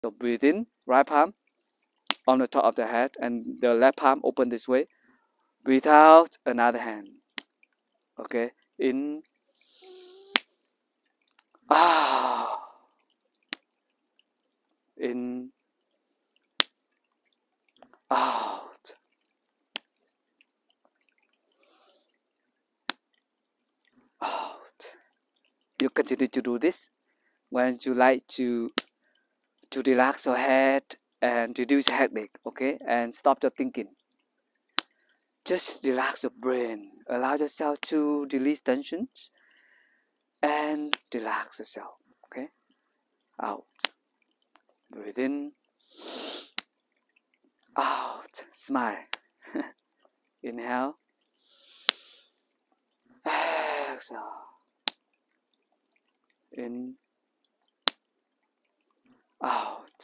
So breathe in, right palm on the top of the head, and the left palm open this way. Breathe out, another hand. Okay, in, out, in, out, out. You continue to do this when you like to relax your head and reduce headache, okay, and stop your thinking. Just relax your brain. Allow yourself to release tensions and relax yourself, okay? Out. Breathe in. Out. Smile. Inhale. Exhale. In. Out.